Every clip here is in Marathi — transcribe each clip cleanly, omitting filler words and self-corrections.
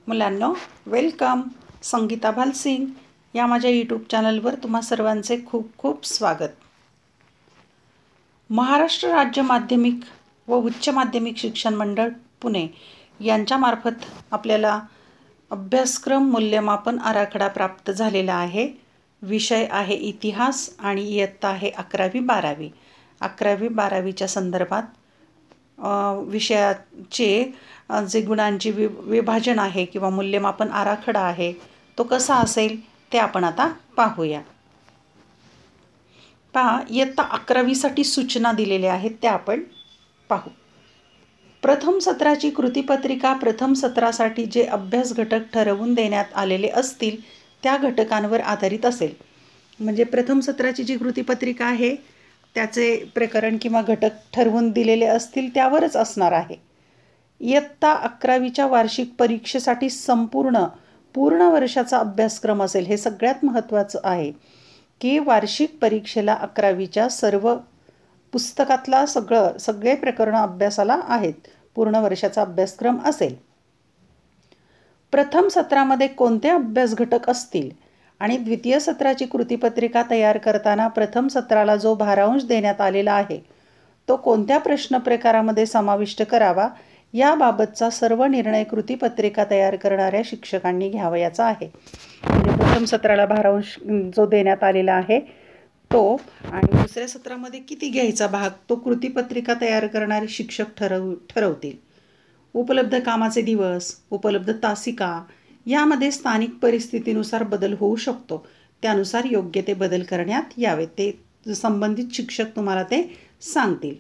मुलांनो, वेलकम. संगीता भालसिंग या माझ्या यूट्यूब चॅनलवर तुम्हा सर्वांचे खूप खूप स्वागत. महाराष्ट्र राज्य माध्यमिक व उच्च माध्यमिक शिक्षण मंडळ पुणे यांच्यामार्फत आपल्याला अभ्यासक्रम मूल्यमापन आराखडा प्राप्त झालेला आहे. विषय आहे इतिहास आणि इयत्ता आहे 11वी-12वी. 11वी-12वीच्या संदर्भात विषयाचे जे गुणांची विभाजन आहे किंवा मूल्यमापन आराखडा आहे तो कसा असेल ते आपण आता पाहूया. पहा, इयत्ता 11वीसाठी सूचना दिलेल्या आहेत त्या आपण पाहू. प्रथम सत्राची कृतीपत्रिका प्रथम सत्रासाठी जे अभ्यास घटक ठरवून देण्यात आलेले असतील त्या घटकांवर आधारित असेल. म्हणजे प्रथम सत्राची जी कृतीपत्रिका आहे त्याचे प्रकरण किंवा घटक ठरवून दिलेले असतील त्यावरच असणार आहे. इयत्ता 11वीच्या वार्षिक परीक्षेसाठी पूर्ण वर्षाचा अभ्यासक्रम असेल. हे सगळ्यात महत्त्वाचं आहे की वार्षिक परीक्षेला 11वीच्या सर्व पुस्तकातला सगळे प्रकरणं अभ्यासाला आहेत. पूर्ण वर्षाचा अभ्यासक्रम असेल. प्रथम सत्रामध्ये कोणते अभ्यास घटक असतील आणि द्वितीय सत्राची कृतीपत्रिका तयार करताना प्रथम सत्राला जो भारांश देण्यात आलेला आहे तो कोणत्या प्रश्न प्रकारामध्ये समाविष्ट करावा याबाबतचा सर्व निर्णय कृतीपत्रिका तयार करणाऱ्या शिक्षकांनी घ्यावयाचा आहे. म्हणजे प्रथम सत्राला भारांश जो देण्यात आलेला आहे तो आणि दुसऱ्या सत्रामध्ये किती घ्यायचा भाग तो कृतीपत्रिका तयार करणारे शिक्षक ठरवतील. उपलब्ध कामाचे दिवस, उपलब्ध तासिका यामध्ये स्थानिक परिस्थितीनुसार बदल होऊ शकतो. त्यानुसार योग्य ते बदल करण्यात यावे. ते संबंधित शिक्षक तुम्हाला ते सांगतील.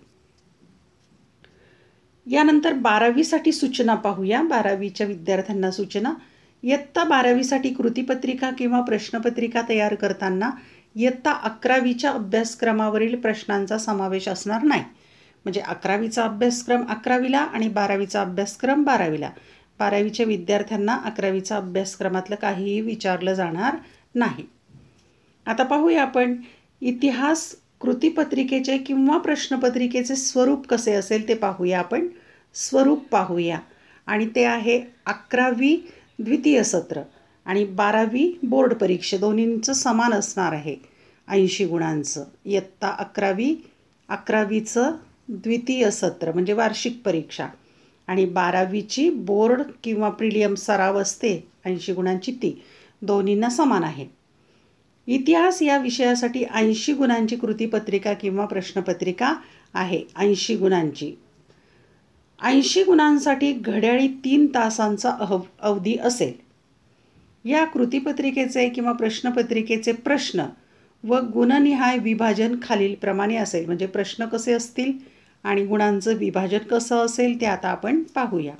यानंतर 12वीसाठी सूचना पाहूया. 12वीच्या विद्यार्थ्यांना सूचना. इयत्ता 12वीसाठी कृतीपत्रिका किंवा प्रश्नपत्रिका तयार करताना इयत्ता 11वीच्या अभ्यासक्रमावरील प्रश्नांचा समावेश असणार नाही. म्हणजे 11वीचा अभ्यासक्रम 11वीला आणि 12वीचा अभ्यासक्रम 12वीला. 12वीच्या विद्यार्थ्यांना 11वीचा अभ्यासक्रमातलं काहीही विचारलं जाणार नाही. आता पाहूया आपण इतिहास कृतीपत्रिकेचे किंवा प्रश्नपत्रिकेचे स्वरूप कसे असेल ते पाहूया. आपण स्वरूप पाहूया आणि ते आहे 11वी द्वितीय सत्र आणि 12वी बोर्ड परीक्षा दोन्हींचं समान असणार आहे 80 गुणांचं. इयत्ता 11वीचं द्वितीय सत्र म्हणजे वार्षिक परीक्षा आणि 12वीची बोर्ड किंवा प्रिलियम सराव असते 80 गुणांची ती दोन्हींना समान आहे. इतिहास या विषयासाठी 80 गुणांची कृतीपत्रिका किंवा प्रश्नपत्रिका आहे 80 गुणांची. 80 गुणांसाठी घड्याळी 3 तासांचा अवधी असेल. या कृतीपत्रिकेचे किंवा प्रश्नपत्रिकेचे प्रश्न व गुणनिहाय विभाजन खालीलप्रमाणे असेल. म्हणजे प्रश्न कसे असतील आणि गुणांचं विभाजन कसं असेल ते आता आपण पाहूया.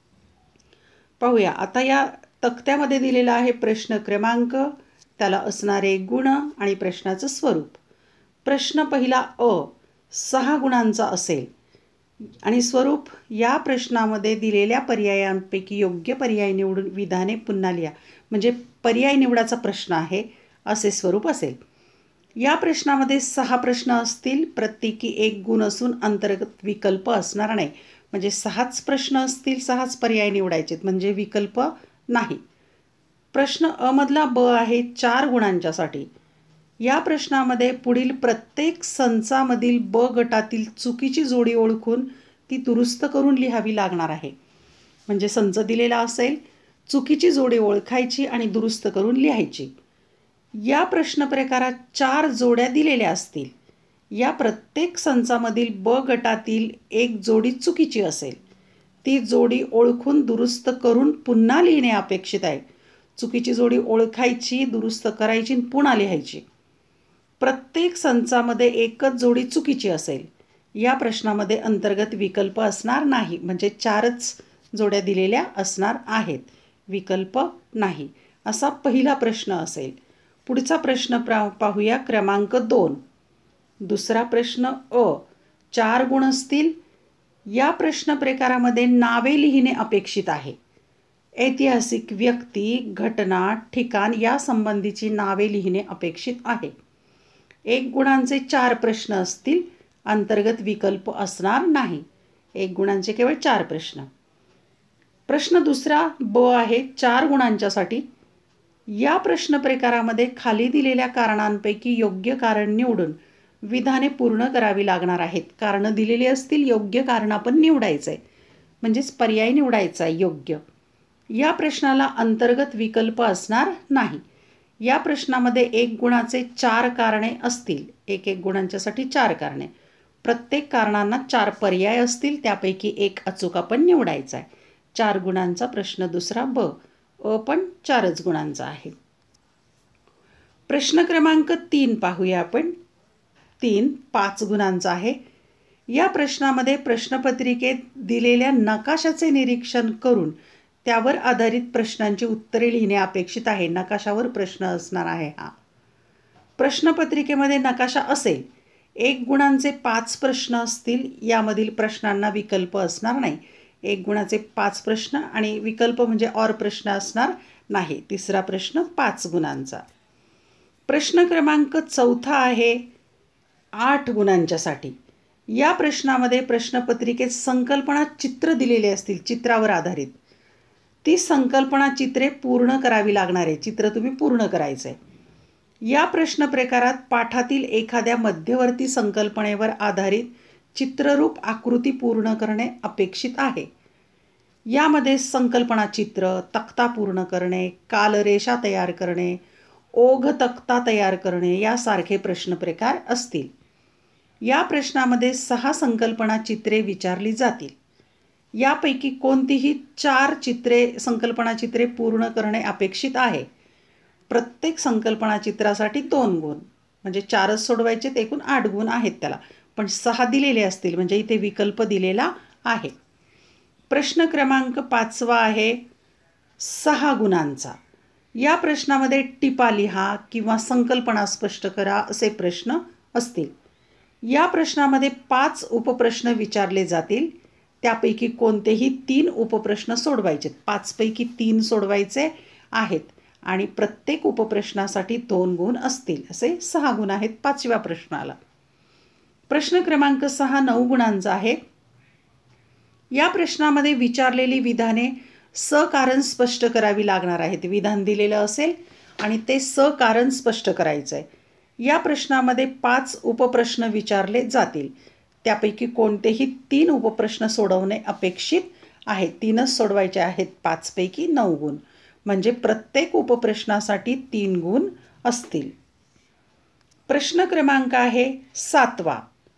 आता या तक्त्यामध्ये दिलेला आहे प्रश्न क्रमांक, त्याला असणारे गुण आणि प्रश्नाचं स्वरूप. प्रश्न पहिला 6 गुणांचा असेल आणि स्वरूप या प्रश्नामध्ये दिलेल्या पर्यायांपैकी योग्य पर्याय निवडून विधाने पुन्हा लिहा. म्हणजे पर्याय निवडाचा प्रश्न आहे असे स्वरूप असेल. या प्रश्नामध्ये 6 प्रश्न असतील. प्रत्येकी 1 गुण असून अंतर्गत विकल्प असणार नाही. म्हणजे 6च प्रश्न असतील, 6च पर्याय निवडायचे म्हणजे विकल्प नाही. प्रश्न मधला ब आहे 4 गुणांच्यासाठी. या प्रश्नामध्ये पुढील प्रत्येक संचामधील ब गटातील चुकीची जोडी ओळखून ती दुरुस्त करून लिहावी लागणार आहे. म्हणजे संच दिलेला असेल, चुकीची जोडी ओळखायची आणि दुरुस्त करून लिहायची. या प्रश्न प्रकारात 4 जोड्या दिलेल्या असतील. या प्रत्येक संचामधील ब गटातील एक जोडी चुकीची असेल. ती जोडी ओळखून दुरुस्त करून पुन्हा लिहिणे अपेक्षित आहे. चुकीची जोडी ओळखायची, दुरुस्त करायची आणि पुन्हा लिहायची. प्रत्येक संचामध्ये एकच जोडी चुकीची असेल. या प्रश्नामध्ये अंतर्गत विकल्प असणार नाही. म्हणजे 4च जोड्या दिलेल्या असणार आहेत, विकल्प नाही. असा पहिला प्रश्न असेल. पुढचा प्रश्न पाहूया क्रमांक 2. दुसरा प्रश्न 4 गुण असतील. या प्रश्न प्रकारामध्ये नावे लिहिणे अपेक्षित आहे. ऐतिहासिक व्यक्ती, घटना, ठिकाण या संबंधीची नावे लिहिणे अपेक्षित आहे. 1 गुणांचे 4 प्रश्न असतील. अंतर्गत विकल्प असणार नाही. 1 गुणांचे केवळ 4 प्रश्न. प्रश्न दुसरा ब आहे 4 गुणांच्यासाठी. या प्रश्न प्रकारामध्ये खाली दिलेल्या कारणांपैकी योग्य कारण निवडून विधाने पूर्ण करावी लागणार आहेत. कारणं दिलेली असतील, योग्य कारण आपण निवडायचं आहे, म्हणजेच पर्याय निवडायचा आहे योग्य. या प्रश्नाला अंतर्गत विकल्प असणार नाही. या प्रश्नामध्ये 1 गुणाचे 4 कारणे असतील. 1 गुणांच्यासाठी 4 कारणे. प्रत्येक कारणांना 4 पर्याय असतील, त्यापैकी 1 अचूक आपण निवडायचा आहे. 4 गुणांचा प्रश्न दुसरा ब. पण 4च गुणांचा आहे. प्रश्न क्रमांक 3 पाहूया आपण. 3 5 गुणांचा आहे. या प्रश्नामध्ये प्रश्नपत्रिकेत दिलेल्या नकाशाचे निरीक्षण करून त्यावर आधारित प्रश्नांची उत्तरे लिहिणे अपेक्षित आहे. नकाशावर प्रश्न असणार आहे हा. प्रश्नपत्रिकेमध्ये नकाशा असेल. 1 गुणांचे 5 प्रश्न असतील. यामधील प्रश्नांना विकल्प असणार नाही. 1 गुणाचे 5 प्रश्न आणि विकल्प म्हणजे और प्रश्न असणार नाही. तिसरा प्रश्न 5 गुणांचा. प्रश्न क्रमांक 4 आहे 8 गुणांच्यासाठी. या प्रश्नामध्ये प्रश्नपत्रिकेत संकल्पना चित्र दिलेले असतील, चित्रावर आधारित. ती संकल्पना चित्रे पूर्ण करावी लागणार आहे. चित्र तुम्ही पूर्ण करायचं आहे. या प्रश्न प्रकारात पाठातील एखाद्या मध्यवर्ती संकल्पनेवर आधारित चित्ररूप आकृती पूर्ण करणे अपेक्षित आहे. यामध्ये संकल्पना चित्र, तक्ता पूर्ण करणे, कालरेषा तयार करणे, ओघ तक्ता तयार करणे यासारखे प्रश्न प्रकार असतील. या प्रश्नामध्ये 6 संकल्पना चित्रे विचारली जातील. यापैकी कोणतीही 4 संकल्पना चित्रे पूर्ण करणे अपेक्षित आहे. प्रत्येक संकल्पना चित्रासाठी 2 गुण, म्हणजे 4च सोडवायचे, एकूण 8 गुण आहेत त्याला. पण 6 दिलेले असतील, म्हणजे इथे विकल्प दिलेला आहे. प्रश्न क्रमांक 5 आहे 6 गुणांचा. या प्रश्नामध्ये टिपा लिहा किंवा संकल्पना स्पष्ट करा असे प्रश्न असतील. या प्रश्नामध्ये 5 उपप्रश्न विचारले जातील. त्यापैकी कोणतेही 3 उपप्रश्न सोडवायचे. 5 पैकी 3 सोडवायचे आहेत आणि प्रत्येक उपप्रश्नासाठी 2 गुण असतील. असे 6 गुण आहेत 5व्या प्रश्नाला. प्रश्न क्रमांक 6 9 गुणांचा आहे. या प्रश्नामध्ये विचारलेली विधाने सकारण स्पष्ट करावी लागणार आहेत. विधान दिलेलं असेल आणि ते सकारण स्पष्ट करायचं आहे. या प्रश्नामध्ये 5 उपप्रश्न विचारले जातील. त्यापैकी कोणतेही 3 उपप्रश्न सोडवणे अपेक्षित आहे. 3च सोडवायचे आहेत. 5 पैकी 9 गुण, म्हणजे प्रत्येक उपप्रश्नासाठी 3 गुण असतील. प्रश्न क्रमांक आहे 7वा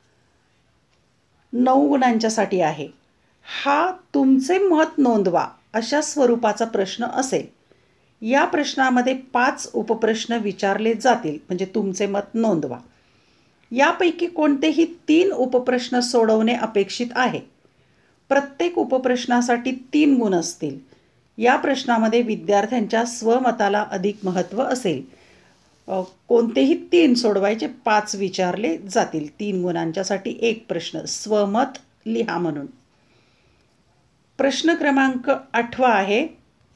9 गुणांच्यासाठी आहे. हा तुमचे मत नोंदवा अशा स्वरूपाचा प्रश्न असेल. या प्रश्नामध्ये 5 उपप्रश्न विचारले जातील, म्हणजे तुमचे मत नोंदवा. यापैकी कोणतेही 3 उपप्रश्न सोडवणे अपेक्षित आहे. प्रत्येक उपप्रश्नासाठी 3 गुण असतील. या प्रश्नामध्ये विद्यार्थ्यांच्या स्वमताला अधिक महत्त्व असेल. कोणतेही 3 सोडवायचे, 5 विचारले जातील. 3 गुणांच्यासाठी 1 प्रश्न, स्वमत लिहा म्हणून. प्रश्न क्रमांक 8 आहे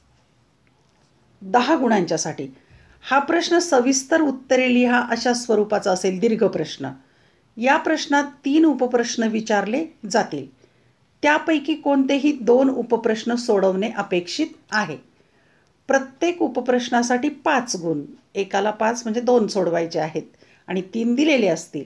10 गुणांच्यासाठी. हा प्रश्न सविस्तर उत्तरे लिहा अशा स्वरूपाचा असेल, दीर्घ प्रश्न. या प्रश्नात 3 उपप्रश्न विचारले जातील. त्यापैकी कोणतेही 2 उपप्रश्न सोडवणे अपेक्षित आहे. प्रत्येक उपप्रश्नासाठी 5 गुण, एकाला 5 म्हणजे 2 सोडवायचे आहेत आणि 3 दिलेले असतील.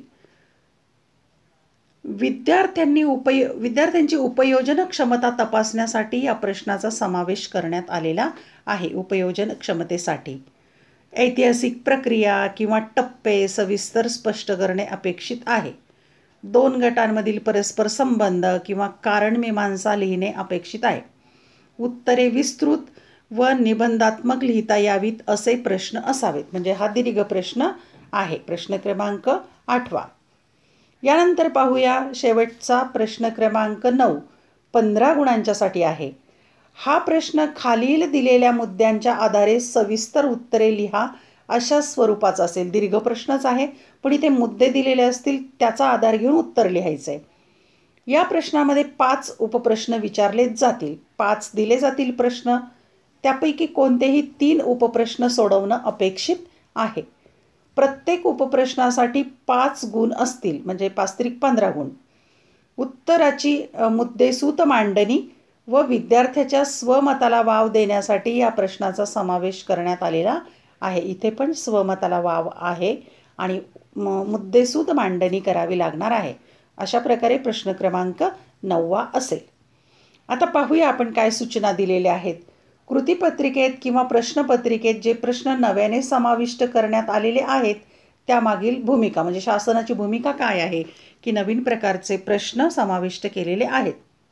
विद्यार्थ्यांची उपयोजन क्षमता तपासण्यासाठी या प्रश्नाचा समावेश करण्यात आलेला आहे. उपयोजन क्षमतेसाठी ऐतिहासिक प्रक्रिया किंवा टप्पे सविस्तर स्पष्ट करणे अपेक्षित आहे. 2 गटांमधील परस्पर संबंध किंवा कारणमीमांसा लिहिणे अपेक्षित आहे. उत्तरे विस्तृत व निबंधात्मक लिहिता यावीत असे प्रश्न असावेत, म्हणजे हा दीर्घ प्रश्न आहे. प्रश्न क्रमांक 8. यानंतर पाहूया शेवटचा प्रश्न क्रमांक 9 15 गुणांच्यासाठी आहे. हा प्रश्न खालील दिलेल्या मुद्द्यांच्या आधारे सविस्तर उत्तरे लिहा अशा स्वरूपाचा असेल. दीर्घ प्रश्नच आहे, पण इथे मुद्दे दिलेले असतील, त्याचा आधार घेऊन उत्तर लिहायचं आहे. या प्रश्नामध्ये 5 उपप्रश्न विचारले जातील. 5 दिले जातील प्रश्न. त्यापैकी कोणतेही 3 उपप्रश्न सोडवणं अपेक्षित आहे. प्रत्येक उपप्रश्नासाठी 5 गुण असतील, म्हणजे 5 त्रिक 15 गुण. उत्तराची मुद्देसूद मांडणी व विद्यार्थ्याच्या स्वमताला वाव देण्यासाठी या प्रश्नाचा समावेश करण्यात आलेला आहे. इथे पण स्वमताला वाव आहे आणि मुद्देसूद मांडणी करावी लागणार आहे. अशा प्रकारे प्रश्न क्रमांक 9 असेल. आता पाहूया आपण काय सूचना दिलेल्या आहेत. कृतीपत्रिकेत किंवा प्रश्नपत्रिकेत जे प्रश्न नव्याने समाविष्ट करण्यात आलेले आहेत त्यामागील भूमिका, म्हणजे शासनाची भूमिका काय आहे की नवीन प्रकारचे प्रश्न समाविष्ट केलेले आहेत.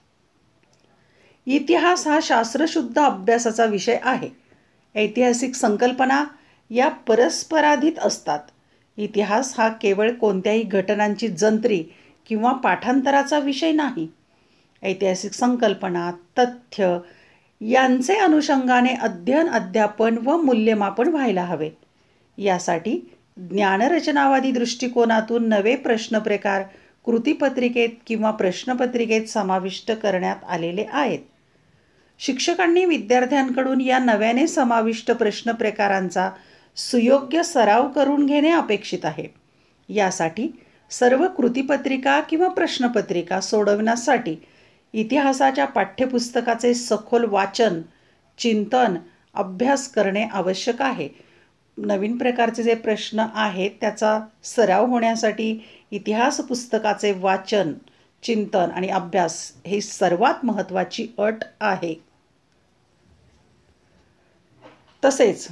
इतिहास हा शास्त्रशुद्ध अभ्यासाचा विषय आहे. ऐतिहासिक संकल्पना या परस्पराधीत असतात. इतिहास हा केवळ कोणत्याही घटनांची जंत्री किंवा पाठांतराचा विषय नाही. ऐतिहासिक संकल्पना, तथ्य यांचे अनुषंगाने अध्ययन, अध्यापन व मूल्यमापन व्हायला हवे. यासाठी ज्ञानरचनावादी दृष्टिकोनातून नवे प्रश्नप्रकार कृतीपत्रिकेत किंवा प्रश्नपत्रिकेत समाविष्ट करण्यात आलेले आहेत. शिक्षकांनी विद्यार्थ्यांकडून या नव्याने समाविष्ट प्रश्नप्रकारांचा सुयोग्य सराव करून घेणे अपेक्षित आहे. यासाठी सर्व कृतीपत्रिका किंवा प्रश्नपत्रिका सोडवण्यासाठी इतिहासाच्या पाठ्यपुस्तकाचे सखोल वाचन, चिंतन, अभ्यास करणे आवश्यक आहे. नवीन प्रकारचे जे प्रश्न आहेत त्याचा सराव होण्यासाठी इतिहास पुस्तकाचे वाचन, चिंतन आणि अभ्यास ही सर्वात महत्त्वाची अट आहे. तसेच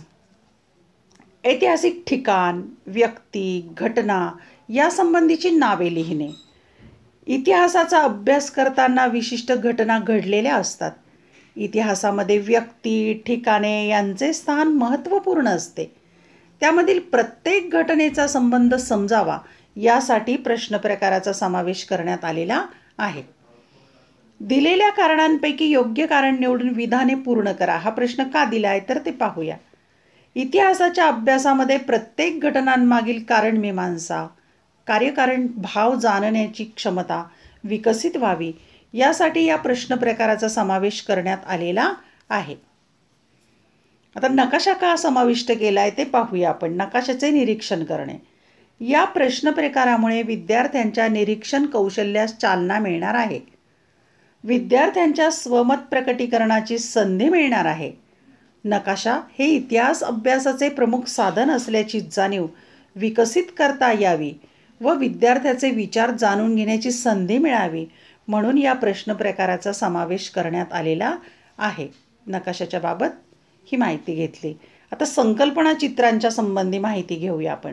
ऐतिहासिक ठिकाण, व्यक्ती, घटना यासंबंधीची नावे लिहिणे. इतिहासाचा अभ्यास करताना विशिष्ट घटना घडलेल्या असतात. इतिहासामध्ये व्यक्ती, ठिकाणे यांचे स्थान महत्त्वपूर्ण असते. त्यामधील प्रत्येक घटनेचा संबंध समजावा यासाठी प्रश्नप्रकाराचा समावेश करण्यात आलेला आहे. दिलेल्या कारणांपैकी योग्य कारण निवडून विधाने पूर्ण करा. हा प्रश्न का दिला आहे तर ते पाहूया. इतिहासाच्या अभ्यासामध्ये प्रत्येक घटनांमागील कारणमीमांसा, कार्यकारण भाव जाणण्याची क्षमता विकसित व्हावी यासाठी या प्रश्नप्रकाराचा समावेश करण्यात आलेला आहे. आता नकाशा का समाविष्ट केला आहे ते पाहूया आपण. नकाशाचे निरीक्षण करणे. या प्रश्नप्रकारामुळे विद्यार्थ्यांच्या निरीक्षण कौशल्यास चालना मिळणार आहे. विद्यार्थ्यांच्या स्वमत प्रकटीकरणाची संधी मिळणार आहे. नकाशा हे इतिहास अभ्यासाचे प्रमुख साधन असल्याची जाणीव विकसित करता यावी व विद्यार्थ्याचे विचार जाणून घेण्याची संधी मिळावी म्हणून या प्रश्नप्रकाराचा समावेश करण्यात आलेला आहे. नकाशाच्या बाबत ही माहिती घेतली. आता संकल्पना चित्रांच्या संबंधी माहिती घेऊया आपण.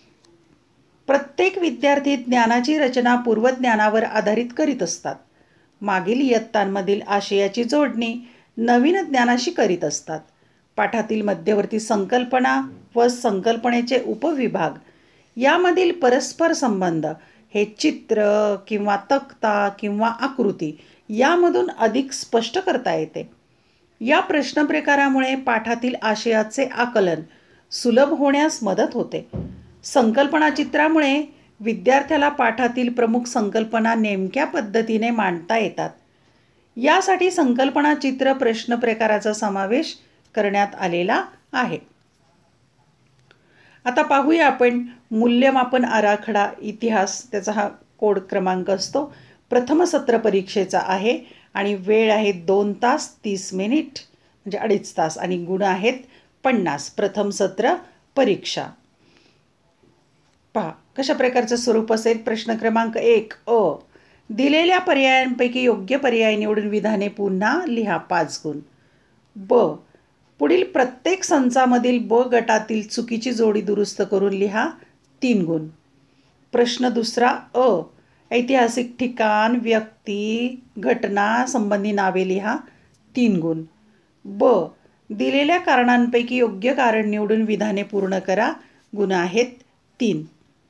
प्रत्येक विद्यार्थी ज्ञानाची रचना पूर्वज्ञानावर आधारित करीत असतात. मागील इयत्तांमधील आशयाची जोडणी नवीन ज्ञानाशी करीत असतात. पाठातील मध्यवर्ती संकल्पना व संकल्पनेचे उपविभाग यामधील परस्पर संबंध हे चित्र किंवा तक्ता किंवा आकृती यामधून अधिक स्पष्ट करता येते. या प्रश्नप्रकारामुळे पाठातील आशयाचे आकलन सुलभ होण्यास मदत होते. संकल्पना चित्रामुळे विद्यार्थ्याला पाठातील प्रमुख संकल्पना नेमक्या पद्धतीने मांडता येतात. यासाठी संकल्पना चित्र प्रश्नप्रकाराचा समावेश करण्यात आलेला आहे. आता पाहूया आपण मूल्यमापन आराखडा इतिहास. त्याचा हा कोड क्रमांक असतो. प्रथम सत्र परीक्षेचा आहे आणि वेळ आहे 2 तास 30 मिनिट म्हणजे 2.5 तास आणि गुण आहेत 50. प्रथम सत्र परीक्षा. पहा कशा प्रकारचं स्वरूप असेल. प्रश्न क्रमांक 1 अ. दिलेल्या पर्यायांपैकी योग्य पर्याय निवडून विधाने पुन्हा लिहा 5 गुण. ब. पुढील प्रत्येक संचामधील ब गटातील चुकीची जोडी दुरुस्त करून लिहा 3 गुण. प्रश्न दुसरा अ. ऐतिहासिक ठिकाण, व्यक्ती, घटना संबंधी नावे लिहा 3 गुण. ब. दिलेल्या कारणांपैकी योग्य कारण निवडून विधाने पूर्ण करा. गुण आहेत 3.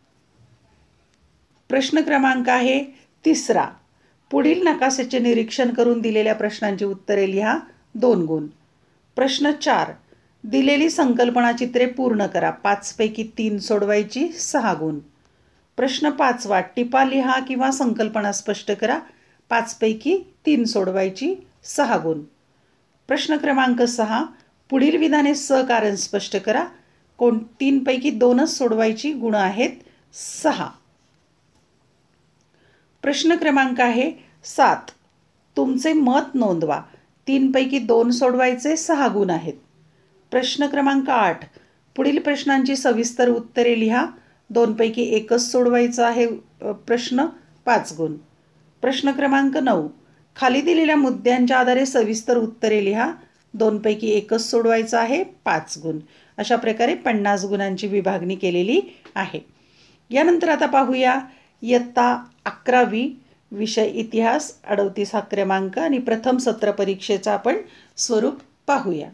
प्रश्न क्रमांक आहे 3. पुढील नकाशाचे निरीक्षण करून दिलेल्या प्रश्नांची उत्तरे लिहा 2 गुण. प्रश्न 4. दिलेली संकल्पना चित्रे पूर्ण करा. 5 पैकी 3 सोडवायची 6 गुण. प्रश्न 5. टिपा लिहा किंवा संकल्पना स्पष्ट करा. 5 पैकी 3 सोडवायची 6 गुण. प्रश्न क्रमांक 6. पुढील विधाने सकारण स्पष्ट करा. 3 पैकी 2च सोडवायची. गुण आहेत 6. प्रश्न क्रमांक आहे 7. तुमचे मत नोंदवा. 3पैकी 2 सोडवायचे, 6 गुण आहेत. प्रश्न क्रमांक 8. पुढील प्रश्नांची सविस्तर उत्तरे लिहा. 2पैकी 1च सोडवायचा आहे प्रश्न, 5 गुण. प्रश्न क्रमांक 9. खाली दिलेल्या मुद्द्यांच्या आधारे सविस्तर उत्तरे लिहा. 2पैकी 1च सोडवायचा आहे, 5 गुण. अशा प्रकारे 50 गुणांची विभागणी केलेली आहे. यानंतर आता पाहूया इयत्ता 11वी विषय इतिहास 38 हा क्रमांक आणि प्रथम सत्र परीक्षेचा आपण स्वरूप पाहूया.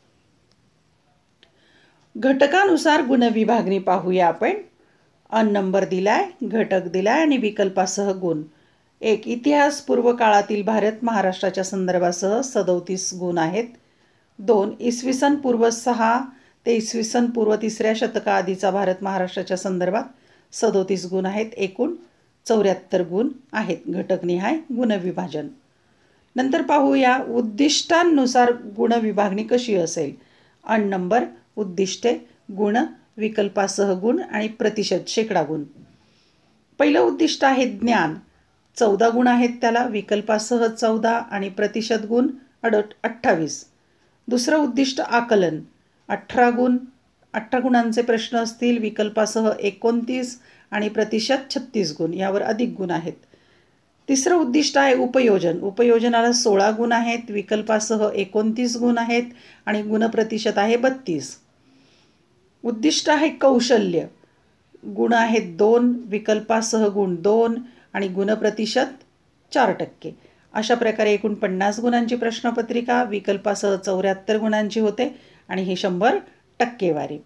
घटकानुसार गुणविभागणी पाहूया आपण. अन नंबर दिलाय, घटक दिलाय आणि विकल्पासह गुण. 1. इतिहास पूर्व काळातील भारत महाराष्ट्राच्या संदर्भासह 37 गुण आहेत. 2. इसवी सन पूर्व 6 ते इसवी सन पूर्व 3ऱ्या शतकाआधीचा भारत महाराष्ट्राच्या संदर्भात 37 गुण आहेत. एकूण 74 गुण आहेत. घटकनिहाय गुणविभाजन. नंतर पाहूया उद्दिष्टांनुसार गुणविभागणी कशी असेल. अन नंबर, उद्दिष्टे, गुण, विकल्पासह गुण आणि प्रतिशत शेकडा गुण. पहिलं उद्दिष्ट आहे ज्ञान, 14 गुण आहेत त्याला, विकल्पासह 14 आणि प्रतिशत गुण 28. दुसरं उद्दिष्ट आकलन, 18 गुण, 18 गुणांचे प्रश्न असतील, विकल्पासह 29 आणि प्रतिशत 36 गुण, यावर अधिक गुण आहेत. तिसरं उद्दिष्ट आहे उपयोजन, उपयोजनाला 16 गुण आहेत, विकल्पासह 29 गुण आहेत आणि गुणप्रतिशत आहे 32. उद्दिष्ट आहे कौशल्य, गुण आहेत 2, विकल्पासह गुण 2 आणि गुणप्रतिशत 4%. अशा प्रकारे एकूण 50 गुणांची प्रश्नपत्रिका विकल्पासह 74 गुणांची होते आणि ही 100 टक्केवारी.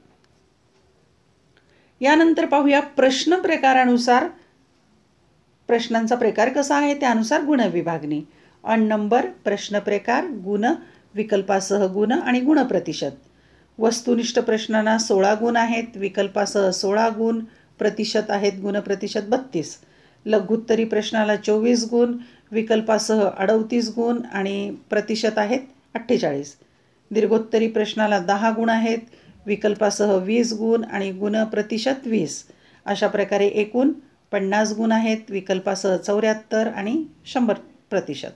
यानंतर पाहूया प्रश्न प्रकारानुसार, प्रश्नांचा प्रकार कसा आहे त्यानुसार गुणविभागणी. अन नंबर, प्रश्न प्रकार, गुण, विकल्पासह गुण आणि गुणप्रतिशत. वस्तुनिष्ठ प्रश्नांना 16 गुण आहेत, विकल्पासह 16 गुण, प्रतिशत आहेत गुणप्रतिशत 32. लघुत्तरी प्रश्नाला 24 गुण, विकल्पासह 38 गुण आणि प्रतिशत आहेत 48. दीर्घोत्तरी प्रश्नाला 10 गुण आहेत, विकल्पासह 20 गुण आणि गुणप्रतिशत 20. अशा प्रकारे एकूण 50 गुण आहेत, विकल्पासह 74 आणि 100%.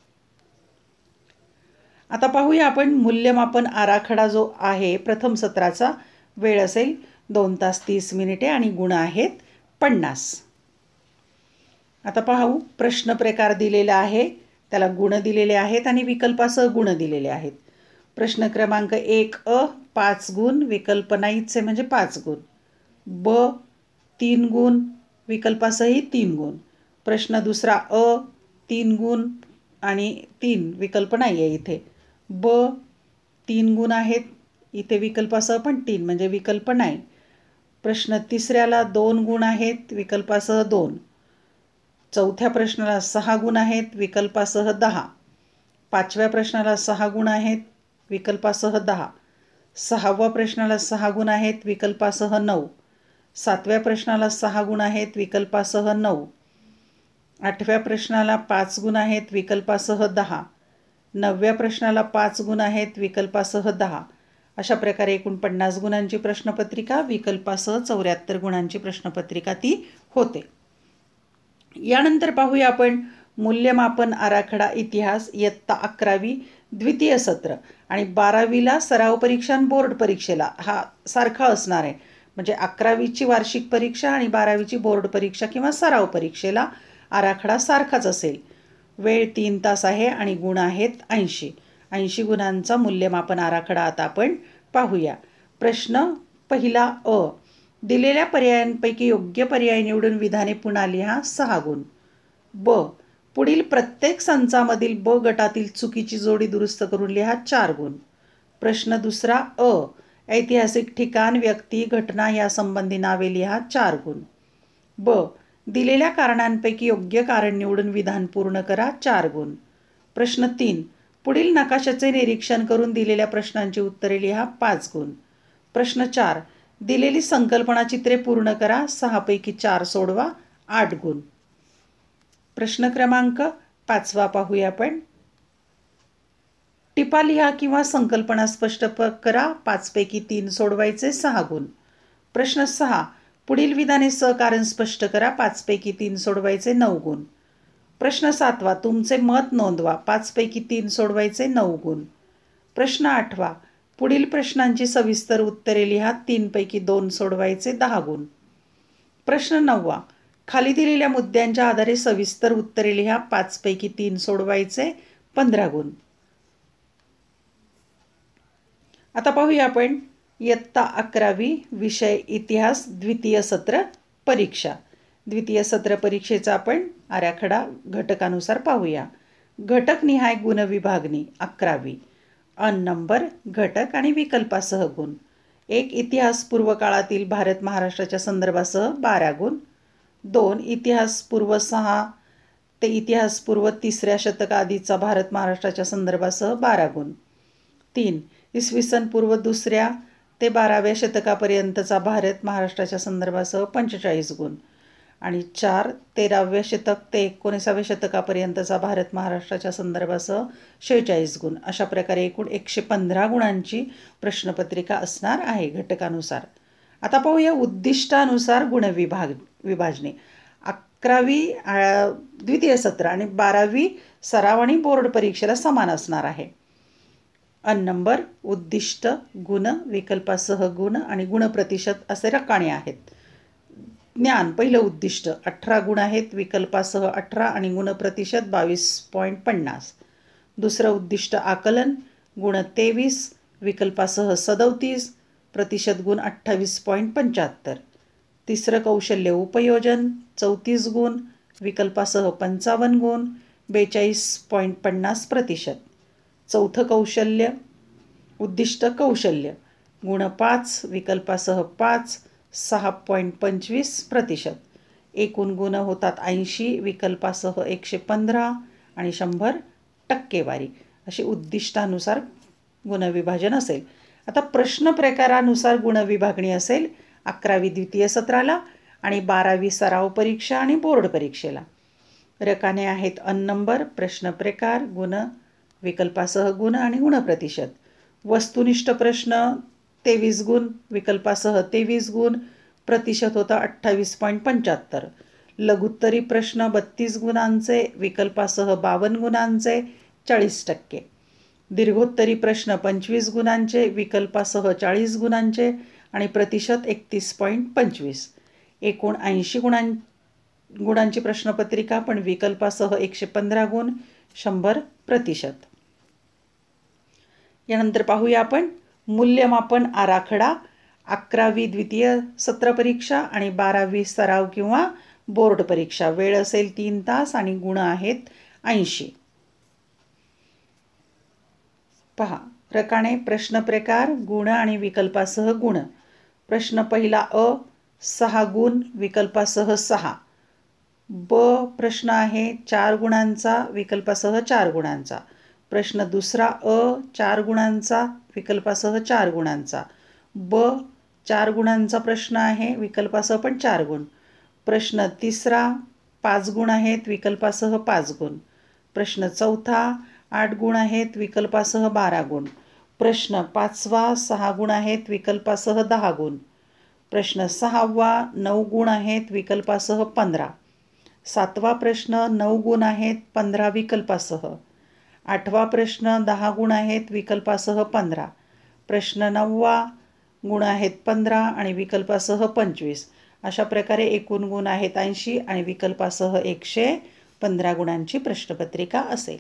आता पाहूया आपण मूल्यमापन आराखडा जो आहे प्रथम सत्राचा. वेळ असेल 2 तास 30 मिनिटे आणि गुण आहेत 50. आता पाहू, प्रश्न प्रकार दिलेला आहे, त्याला गुण दिलेले आहेत आणि विकल्पासह गुण दिलेले आहेत. प्रश्न क्रमांक 1 5 गुण, विकल्प नाहीचे म्हणजे 5 गुण. 3 गुण, विकल्पासही 3 गुण. प्रश्न दुसरा 3 गुण आणि 3, विकल्प नाही आहे इथे. 3 गुण आहेत, इथे विकल्पासह पण 3 म्हणजे विकल्प नाही. प्रश्न तिसऱ्याला 2 गुण आहेत, विकल्पासह 2. चौथ्या प्रश्नाला 6 गुण आहेत, विकल्पासह 10. 5व्या प्रश्नाला 6 गुण आहेत, विकल्पासह 10. 6व्या प्रश्नाला 6 गुण आहेत, विकल्पासह 9. 7व्या प्रश्नाला 6 गुण आहेत, विकल्पासह 9. 8व्या प्रश्नाला 5 गुण आहेत, विकल्पासह 10. 9व्या प्रश्नाला 5 गुण आहेत, विकल्पासह 10. अशा प्रकारे एकूण 50 गुणांची प्रश्नपत्रिका विकल्पासह 74 गुणांची प्रश्नपत्रिका ती होते. यानंतर पाहूया आपण मूल्यमापन आराखडा इतिहास इयत्ता 11वी द्वितीय सत्र आणि 12वीला सराव परीक्षा आणि बोर्ड परीक्षेला हा सारखा असणार आहे. म्हणजे 11वीची वार्षिक परीक्षा आणि 12वीची बोर्ड परीक्षा किंवा सराव परीक्षेला आराखडा सारखाच असेल. वेळ 3 तास आहे आणि गुण आहेत 80. 80 गुणांचा मूल्यमापन आराखडा आता आपण पाहूया. प्रश्न पहिला दिलेल्या पर्यायांपैकी योग्य पर्याय निवडून विधाने पुन्हा लिहा, 6 गुण. पुढील प्रत्येक संचामधील ब गटातील चुकीची जोडी दुरुस्त करून लिहा, 4 गुण. प्रश्न दुसरा ऐतिहासिक ठिकाण, व्यक्ती, घटना यासंबंधी नावे लिहा, 4 गुण. दिलेल्या कारणांपैकी योग्य कारण निवडून विधान पूर्ण करा, 4 गुण. प्रश्न 3 पुढील नकाशाचे निरीक्षण करून दिलेल्या प्रश्नांची उत्तरे लिहा, 5 गुण. प्रश्न 4 दिलेली संकल्पना चित्रे पूर्ण करा, 6 पैकी 4 सोडवा, 8 गुण. प्रश्न क्रमांक 5 पाहूया आपण. टिपा लिहा किंवा संकल्पना स्पष्ट करा, 5 पैकी 3 सोडवायचे, 6 गुण. प्रश्न 6 पुढील विधाने सहकारण स्पष्ट करा, 5 पैकी 3 सोडवायचे, 9 गुण. प्रश्न 7वा, तुमचे मत नोंदवा. 5 पैकी 3 सोडवायचे, 9 गुण. प्रश्न 8वा, पुढील प्रश्नांची सविस्तर उत्तरे लिहा. 3 पैकी 2 सोडवायचे, 10 गुण. प्रश्न 9वा, खाली दिलेल्या मुद्द्यांच्या आधारे सविस्तर उत्तरे लिहा. 5 पैकी 3 सोडवायचे, 15 गुण. आता पाहूया आपण इयत्ता 11वी विषय इतिहास द्वितीय सत्र परीक्षा. द्वितीय सत्र परीक्षेचा आपण आराखडा घटकानुसार पाहूया. घटकनिहाय गुण विभागणी 11वी. नंबर, घटक आणि विकल्पासह गुण. 1. इतिहास पूर्व काळातील भारत महाराष्ट्राच्या संदर्भासह 12 गुण. 2. इतिहास पूर्व 6 ते इतिहास पूर्व 3ऱ्या शतकाआधीचा भारत महाराष्ट्राच्या संदर्भासह 12 गुण. 3. इसवी सन पूर्व 2ऱ्या ते 12व्या शतकापर्यंतचा भारत महाराष्ट्राच्या संदर्भासह 45 गुण. आणि 4. 13व्या शतक ते 19व्या शतकापर्यंतचा भारत महाराष्ट्राच्या संदर्भासह 46 गुण. अशा प्रकारे एकूण 115 गुणांची प्रश्नपत्रिका असणार आहे घटकानुसार. आता पाहूया उद्दिष्टानुसार गुण विभाजणे. 11वी द्वितीय सत्र आणि 12वी सराव आणि बोर्ड परीक्षेला समान असणार आहे. नंबर, उद्दिष्ट, गुण, विकल्पासह गुण आणि गुणप्रतिशत असे रकाने आहेत. ज्ञान, पहिलं उद्दिष्ट 18 गुण आहेत, विकल्पासह 18 आणि गुणप्रतिशत 22.50. दुसरं उद्दिष्ट आकलन, गुण 23, विकल्पासह 37, प्रतिशत गुण 28.75. तिसरं कौशल्य उपयोजन 34 गुण, विकल्पासह 55 गुण, 42.50%. चौथं कौशल्य उद्दिष्ट कौशल्य, गुण 5, विकल्पासह 5, 6.25%. एकूण गुण होतात 80, विकल्पासह 115 आणि 100 टक्केवारी. अशी उद्दिष्टानुसार गुणविभाजन असेल. आता प्रश्न प्रकारानुसार गुणविभागणी असेल 11वी द्वितीय सत्राला आणि 12वी सराव परीक्षा आणि बोर्ड परीक्षेला. रकाने आहेत नंबर, प्रश्न प्रकार, गुण, विकल्पासह गुण आणि गुणप्रतिशत. वस्तुनिष्ठ प्रश्न 23 गुण, विकल्पासह 23 गुण, प्रतिशत होता 28.75. लघुत्तरी प्रश्न 32 गुणांचे, विकल्पासह 52 गुणांचे, 40%. दीर्घोत्तरी प्रश्न 25 गुणांचे, विकल्पासह 40 गुणांचे आणि प्रतिशत 31.25. एकूण 80 गुणांची प्रश्नपत्रिका, पण विकल्पासह 115 गुण, 100%. यानंतर पाहूया आपण मूल्यमापन आराखडा 11वी द्वितीय सत्र परीक्षा आणि 12वी सराव किंवा बोर्ड परीक्षा. वेळ असेल 3 तास आणि गुण आहेत 80. पहा रकाने, प्रश्न प्रकार, गुण आणि विकल्पासह गुण. प्रश्न पहिला 6 गुण, विकल्पासह 6. ब प्रश्न आहे 4 गुणांचा, विकल्पासह 4 गुणांचा. प्रश्न दुसरा 4 गुणांचा, विकल्पासह 4 गुणांचा. ब 4 गुणांचा प्रश्न आहे, विकल्पासह पण 4 गुण. प्रश्न तिसरा 5 गुण आहेत, विकल्पासह 5 गुण. प्रश्न चौथा 8 गुण आहेत, विकल्पासह 12 गुण. प्रश्न पाचवा 6 गुण आहेत, विकल्पासह 10 गुण. प्रश्न सहावा 9 गुण आहेत, विकल्पासह 15. सातवा प्रश्न 9 गुण आहेत, 15 विकल्पासह. आठवा प्रश्न 10 गुण आहेत, विकल्पासह 15. प्रश्न 9वा गुण आहेत 15 आणि विकल्पासह 25. अशा प्रकारे एकूण गुण आहेत 80 आणि विकल्पासह 115 गुणांची प्रश्नपत्रिका असेल.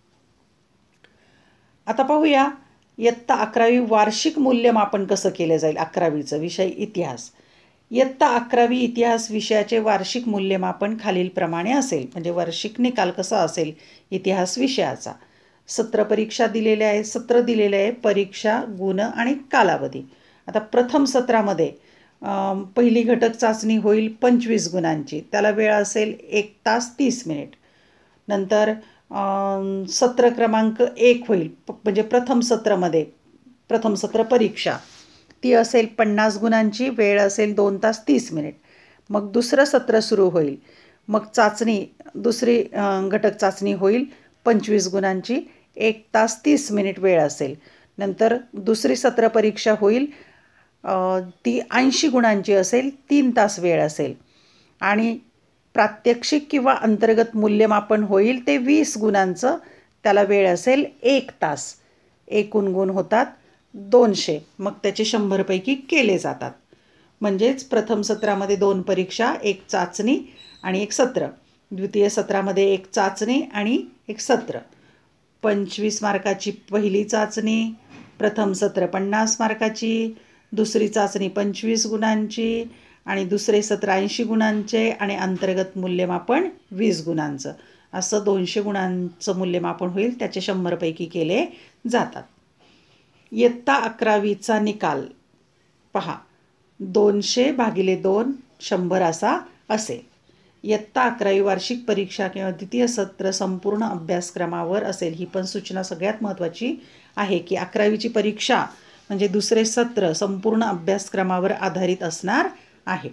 आता पाहूया इयत्ता 11वी वार्षिक मूल्यमापन कसं केलं जाईल. 11वीचं विषय इतिहास. इयत्ता 11वी इतिहास विषयाचे वार्षिक मूल्यमापन खालीलप्रमाणे असेल. म्हणजे वार्षिक निकाल कसा असेल इतिहास विषयाचा. सत्र दिलेले आहे, परीक्षा, गुण आणि कालावधी. आता प्रथम सत्रामध्ये पहिली घटक चाचणी होईल 25 गुणांची, त्याला वेळ असेल 1 तास 30 मिनिट. नंतर सत्र क्रमांक 1 होईल, म्हणजे प्रथम सत्र परीक्षा, ती असेल 50 गुणांची, वेळ असेल 2 तास 30 मिनिट. मग दुसरं सत्र सुरू होईल, मग दुसरी घटक चाचणी होईल 25 गुणांची, 1 तास 30 मिनिट वेळ असेल. नंतर दुसरी सत्र परीक्षा होईल, ती 80 गुणांची असेल, 3 तास वेळ असेल. आणि प्रात्यक्षिक किंवा अंतर्गत मूल्यमापन होईल ते 20 गुणांचं, त्याला वेळ असेल 1 तास. एकूण गुण होतात 200. मग त्याचे 100 पैकी केले जातात. म्हणजेच प्रथम सत्रामध्ये 2 परीक्षा, 1 चाचणी आणि 1 सत्र. द्वितीय सत्रामध्ये 1 चाचणी आणि 1 सत्र. 25 मार्काची पहिली चाचणी, प्रथम सत्र 50 मार्काची, दुसरी चाचणी 25 गुणांची आणि दुसरे सत्र 80 गुणांचे आणि अंतर्गत मूल्यमापन 20 गुणांचं. असं 200 गुणांचं मूल्यमापन होईल, त्याचे 100 पैकी केले जातात. इयत्ता 11वीचा निकाल पहा. 200 भागिले 2 100 असा असेल. इयत्ता 11वी वार्षिक परीक्षा किंवा द्वितीय सत्र संपूर्ण अभ्यासक्रमावर असेल. ही पण सूचना सगळ्यात महत्त्वाची आहे की 11वीची परीक्षा म्हणजे दुसरे सत्र संपूर्ण अभ्यासक्रमावर आधारित असणार आहे.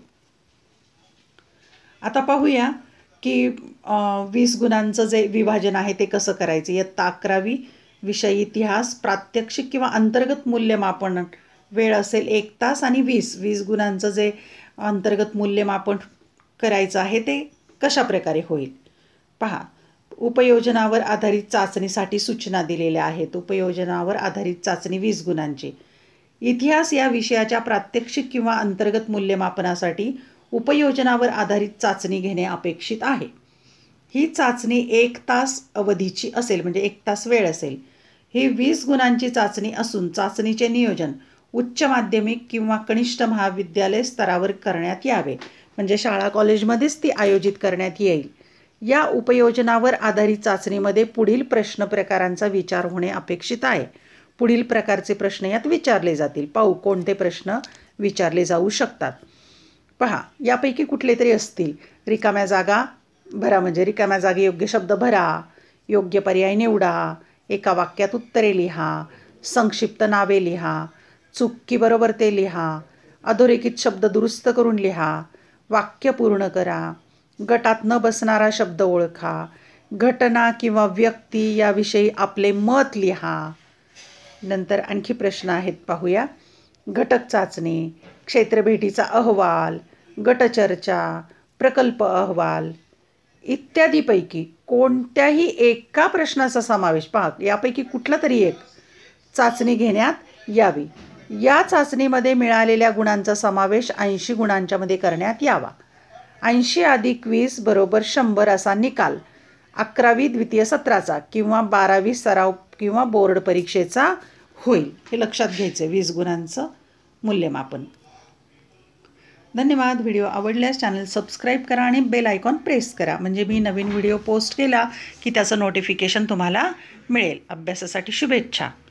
आता पाहूया की 20 गुणांचं जे विभाजन आहे ते कसं करायचं. इयत्ता 11वी विषय इतिहास, प्रात्यक्षिक किंवा अंतर्गत मूल्यमापन वेळ असेल 1 तास आणि 20 गुणांचं जे अंतर्गत मूल्यमापन करायचं आहे ते कशा प्रकारे होईल पहा. उपयोजनावर आधारित चाचणीसाठी सूचना दिलेल्या आहेत. उपयोजनावर आधारित चाचणी 20 गुणांची. इतिहास या विषयाच्या प्रात्यक्षिक किंवा अंतर्गत मूल्यमापनासाठी उपयोजनावर आधारित चाचणी घेणे अपेक्षित आहे. ही चाचणी 1 तास अवधीची असेल, म्हणजे 1 तास वेळ असेल. ही 20 गुणांची चाचणी असून चाचणीचे नियोजन उच्च माध्यमिक किंवा कनिष्ठ महाविद्यालय स्तरावर करण्यात यावे. म्हणजे शाळा कॉलेजमध्येच ती आयोजित करण्यात येईल. या उपयोजनावर आधारित चाचणीमध्ये पुढील प्रश्न प्रकारांचा विचार होणे अपेक्षित आहे. पुढील प्रकारचे प्रश्न यात विचारले जातील. पाहू कोणते प्रश्न विचारले जाऊ शकतात. पहा, यापैकी कुठले तरी असतील. रिकाम्या जागा भरा, म्हणजे रिकाम्या जागी योग्य शब्द भरा, योग्य पर्याय निवडा, एका वाक्यात उत्तरे लिहा, संक्षिप्त नावे लिहा, चूक बरोबर ते लिहा, अधोरेखित शब्द दुरुस्त करून लिहा, वाक्य पूर्ण करा, गटात न बसणारा शब्द ओळखा, घटना किंवा व्यक्ती याविषयी आपले मत लिहा. नंतर आणखी प्रश्न आहेत पाहूया. घटक चाचणी, क्षेत्रभेटीचा अहवाल, गटचर्चा, प्रकल्प अहवाल इत्यादीपैकी कोणत्याही एका प्रश्नाचा समावेश पहा. यापैकी कुठला तरी एक चाचणी घेण्यात यावी. या चाचणीमध्ये मिळालेल्या गुणांचा समावेश 80 गुणांच्या मध्ये करण्यात यावा. 80 + 20 = 100 असा निकाल 11वी द्वितीय सत्राचा किंवा 12वी सराव किंवा बोर्ड परीक्षेचा होईल. हे लक्षात घ्यायचं 20 गुणांचं मूल्यमापन. धन्यवाद. व्हिडिओ आवडल्यास चॅनल सबस्क्राईब करा आणि बेल आयकॉन प्रेस करा, म्हणजे मी नवीन व्हिडिओ पोस्ट केला की त्याचं नोटिफिकेशन तुम्हाला मिळेल. अभ्यासासाठी शुभेच्छा.